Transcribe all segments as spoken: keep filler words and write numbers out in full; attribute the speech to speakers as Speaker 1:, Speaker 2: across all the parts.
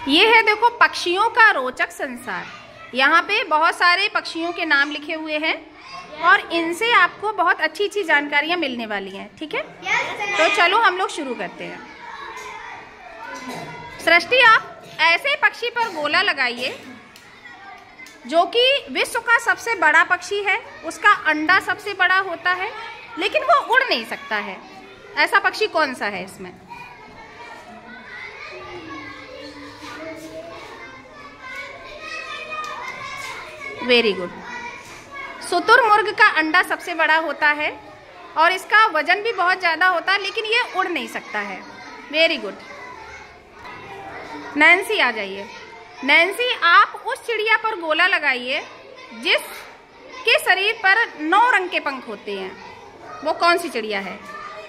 Speaker 1: ये है देखो पक्षियों का रोचक संसार। यहाँ पे बहुत सारे पक्षियों के नाम लिखे हुए हैं और इनसे आपको बहुत अच्छी अच्छी जानकारियाँ मिलने वाली हैं। ठीक है, तो चलो हम लोग शुरू करते हैं। सृष्टि, आप ऐसे पक्षी पर गोला लगाइए जो कि विश्व का सबसे बड़ा पक्षी है, उसका अंडा सबसे बड़ा होता है लेकिन वो उड़ नहीं सकता है। ऐसा पक्षी कौन सा है इसमें? Very good. शुतुरमुर्ग का अंडा सबसे बड़ा होता है और इसका वजन भी बहुत ज़्यादा होता है लेकिन ये उड़ नहीं सकता है। Very good. नैन्सी आ जाइए। नैन्सी, आप उस चिड़िया पर गोला लगाइए जिसके शरीर पर नौ रंग के पंख होते हैं। वो कौन सी चिड़िया है?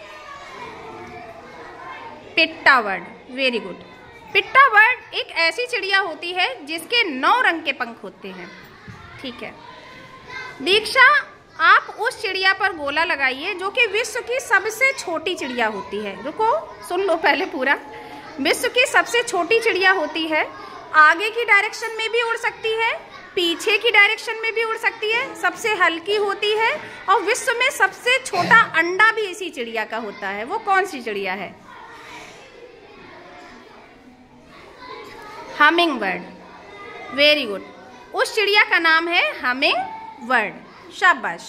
Speaker 1: Pitta bird. Very good. Pitta bird एक ऐसी चिड़िया होती है जिसके नौ रंग के पंख होते हैं। ठीक है। दीक्षा, आप उस चिड़िया पर गोला लगाइए जो कि विश्व की सबसे छोटी चिड़िया होती है। रुको, सुन लो पहले पूरा। विश्व की सबसे छोटी चिड़िया होती है, आगे की डायरेक्शन में भी उड़ सकती है, पीछे की डायरेक्शन में भी उड़ सकती है, सबसे हल्की होती है और विश्व में सबसे छोटा अंडा भी इसी चिड़िया का होता है। वो कौन सी चिड़िया है? Hummingbird. Very good. उस चिड़िया का नाम है हमिंग बर्ड। शाबाश।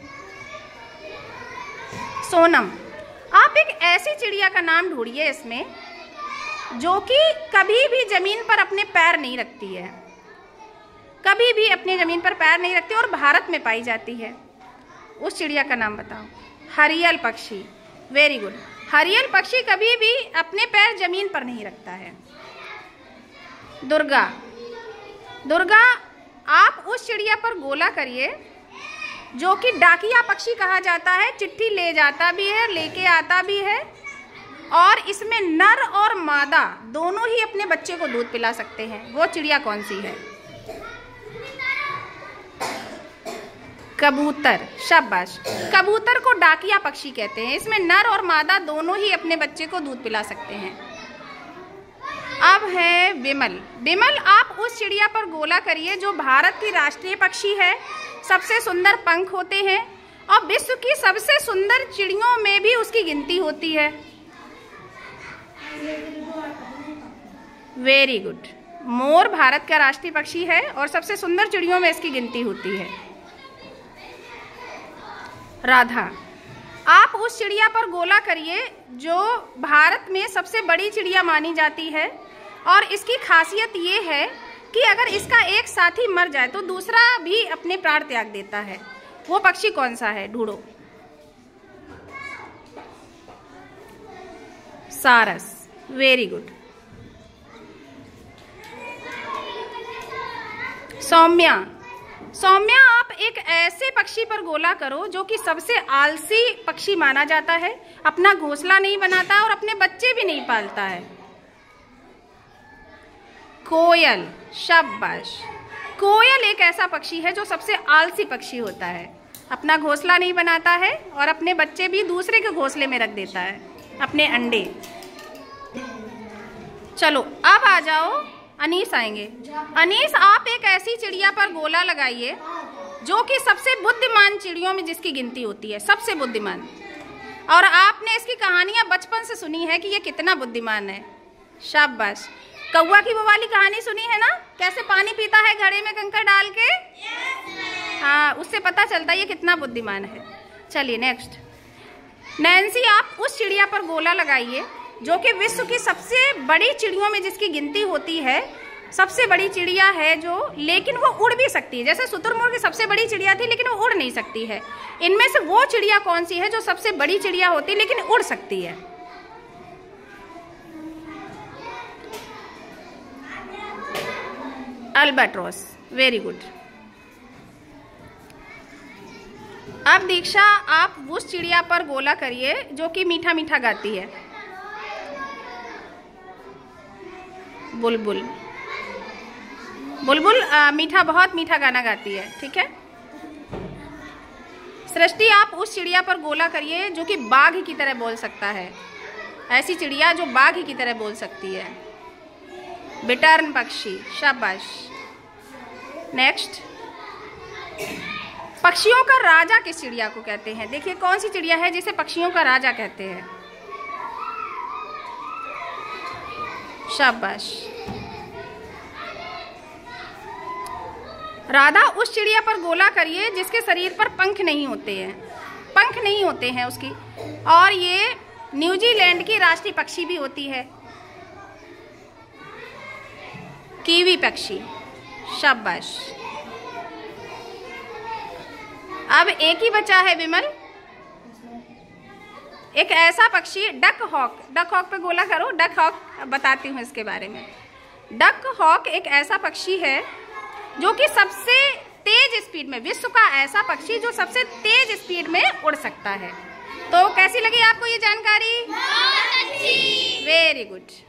Speaker 1: सोनम, आप एक ऐसी चिड़िया का नाम ढूंढिए इसमें जो कि कभी भी जमीन पर अपने पैर नहीं रखती है, कभी भी अपने जमीन पर पैर नहीं रखती और भारत में पाई जाती है। उस चिड़िया का नाम बताओ। हरियल पक्षी। Very good. हरियल पक्षी कभी भी अपने पैर जमीन पर नहीं रखता है। दुर्गा। दुर्गा, आप उस चिड़िया पर गोला करिए जो कि डाकिया पक्षी कहा जाता है, चिट्ठी ले जाता भी है, लेके आता भी है और इसमें नर और मादा दोनों ही अपने बच्चे को दूध पिला सकते हैं। वो चिड़िया कौन सी है? कबूतर। शाबाश। कबूतर को डाकिया पक्षी कहते हैं। इसमें नर और मादा दोनों ही अपने बच्चे को दूध पिला सकते हैं। अब है विमल। विमल, आप उस चिड़िया पर गोला करिए जो भारत की राष्ट्रीय पक्षी है, सबसे सुंदर पंख होते हैं और विश्व की सबसे सुंदर चिड़ियों में भी उसकी गिनती होती है। Very good. मोर भारत का राष्ट्रीय पक्षी है और सबसे सुंदर चिड़ियों में इसकी गिनती होती है। राधा, आप उस चिड़िया पर गोला करिए जो भारत में सबसे बड़ी चिड़िया मानी जाती है और इसकी खासियत ये है कि अगर इसका एक साथी मर जाए तो दूसरा भी अपने प्राण त्याग देता है। वो पक्षी कौन सा है? ढूंढो। सारस। Very good. सौम्या। सौम्या, आप एक ऐसे पक्षी पर गोला करो जो कि सबसे आलसी पक्षी माना जाता है, अपना घोंसला नहीं बनाता और अपने बच्चे भी नहीं पालता है। कोयल। शाबाश। कोयल एक ऐसा पक्षी है जो सबसे आलसी पक्षी होता है, अपना घोंसला नहीं बनाता है और अपने बच्चे भी दूसरे के घोंसले में रख देता है, अपने अंडे। चलो अब आ जाओ, अनीस आएंगे। अनीस, आप एक ऐसी चिड़िया पर गोला लगाइए जो कि सबसे बुद्धिमान चिड़ियों में जिसकी गिनती होती है, सबसे बुद्धिमान। और आपने इसकी कहानियां बचपन से सुनी है कि ये कितना बुद्धिमान है। शाबाश। कौवा की वो वाली कहानी सुनी है ना, कैसे पानी पीता है घड़े में कंकर डाल के? हाँ, उससे पता चलता है ये कितना बुद्धिमान है। चलिए नेक्स्ट। नैन्सी, आप उस चिड़िया पर गोला लगाइए जो कि विश्व की सबसे बड़ी चिड़ियों में जिसकी गिनती होती है, सबसे बड़ी चिड़िया है जो, लेकिन वो उड़ भी सकती है। जैसे शुतुरमुर्ग सबसे बड़ी चिड़िया थी लेकिन वो उड़ नहीं सकती है। इनमें से वो चिड़िया कौन सी है जो सबसे बड़ी चिड़िया होती है लेकिन उड़ सकती है? अल्बाट्रोस। Very good. अब दीक्षा, आप उस चिड़िया पर गोला करिए जो कि मीठा मीठा गाती है। बुलबुल। बुलबुल आ, मीठा बहुत मीठा गाना गाती है। ठीक है। सृष्टि, आप उस चिड़िया पर गोला करिए जो कि बाघ की तरह बोल सकता है, ऐसी चिड़िया जो बाघ की तरह बोल सकती है। बिटर्न पक्षी, शाबाश। नेक्स्ट, पक्षियों का राजा किस चिड़िया को कहते हैं? देखिए कौन सी चिड़िया है जिसे पक्षियों का राजा कहते हैं? शाबाश। राधा उस चिड़िया पर गोला करिए जिसके शरीर पर पंख नहीं होते हैं, पंख नहीं होते हैं उसकी, और ये न्यूजीलैंड की राष्ट्रीय पक्षी भी होती है, कीवी पक्षी, शाबाश। अब एक ही बचा है विमल, एक ऐसा पक्षी, डक हॉक, डक हॉक पे गोला करो, डक हॉक बताती हूँ इसके बारे में। डक हॉक एक ऐसा पक्षी है जो कि सबसे तेज स्पीड में, विश्व का ऐसा पक्षी जो सबसे तेज स्पीड में उड़ सकता है। तो कैसी लगी आपको ये जानकारी? Very good.